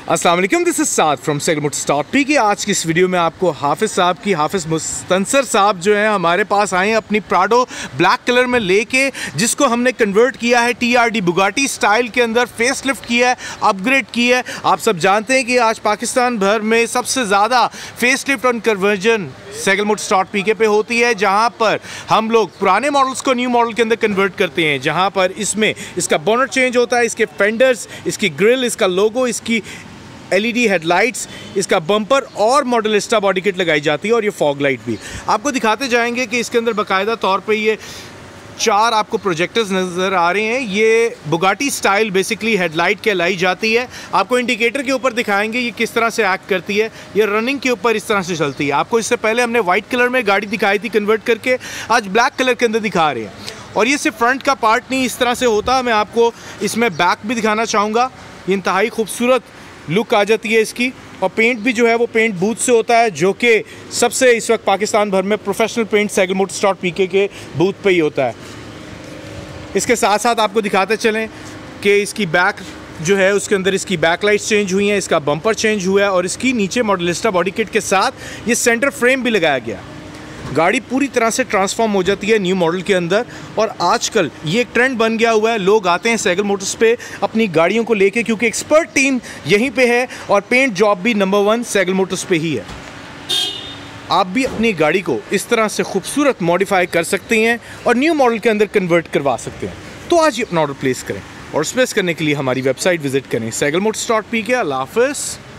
अस्सलाम वालेकुम, this is Saad from cycle motors P K. आज की इस वीडियो में आपको हाफिज़ मुस्तंसर साहब जो हैं हमारे पास आए हैं अपनी प्राडो ब्लैक कलर में लेके, जिसको हमने कन्वर्ट किया है TRD बुगाटी स्टाइल के अंदर, फेस लिफ्ट किया है, अपग्रेड किया है। आप सब जानते हैं कि आज पाकिस्तान भर में सबसे ज़्यादा फेस लिफ्ट और कन्वर्जन साइकिल मोटर्स PK पे होती है, जहां पर हम लोग पुराने मॉडल्स को न्यू मॉडल के अंदर कन्वर्ट करते हैं, जहां पर इसमें इसका बोनट चेंज होता है, इसके फेंडर्स, इसकी ग्रिल, इसका लोगो, इसकी LED हेडलाइट्स, इसका बम्पर और मॉडलिस्टा बॉडी किट लगाई जाती है और ये फॉग लाइट भी। आपको दिखाते जाएंगे कि इसके अंदर बाकायदा तौर पे ये 4 आपको प्रोजेक्टर्स नज़र आ रहे हैं। ये बुगाटी स्टाइल बेसिकली हेडलाइट कहलाई जाती है। आपको इंडिकेटर के ऊपर दिखाएंगे ये किस तरह से एक्ट करती है। ये रनिंग के ऊपर इस तरह से चलती है। आपको इससे पहले हमने वाइट कलर में गाड़ी दिखाई थी कन्वर्ट करके, आज ब्लैक कलर के अंदर दिखा रहे हैं। और ये सिर्फ फ्रंट का पार्ट नहीं इस तरह से होता, मैं आपको इसमें बैक भी दिखाना चाहूँगा। ये इंतहाई खूबसूरत लुक आ जाती है इसकी, और पेंट भी जो है वो पेंट बूथ से होता है, जो कि सबसे इस वक्त पाकिस्तान भर में professional paint cycle motors PK के बूथ पे ही होता है। इसके साथ साथ आपको दिखाते चलें कि इसकी बैक जो है उसके अंदर इसकी बैक लाइट्स चेंज हुई हैं, इसका बम्पर चेंज हुआ है, और इसकी नीचे मॉडलिस्टा बॉडी किट के साथ ये सेंटर फ्रेम भी लगाया गया। गाड़ी पूरी तरह से ट्रांसफॉर्म हो जाती है न्यू मॉडल के अंदर, और आजकल ये एक ट्रेंड बन गया हुआ है। लोग आते हैं साइकिल मोटर्स पे अपनी गाड़ियों को लेके, क्योंकि एक्सपर्ट टीम यहीं पे है और पेंट जॉब भी नंबर 1 साइकिल मोटर्स पे ही है। आप भी अपनी गाड़ी को इस तरह से खूबसूरत मॉडिफाई कर सकते हैं और न्यू मॉडल के अंदर कन्वर्ट करवा सकते हैं। तो आज ही अपना ऑर्डर प्लेस करें, और स्पेस करने के लिए हमारी वेबसाइट विजिट करें साइकिल मोटर्स PK। अल्लाह हाफ़िज़।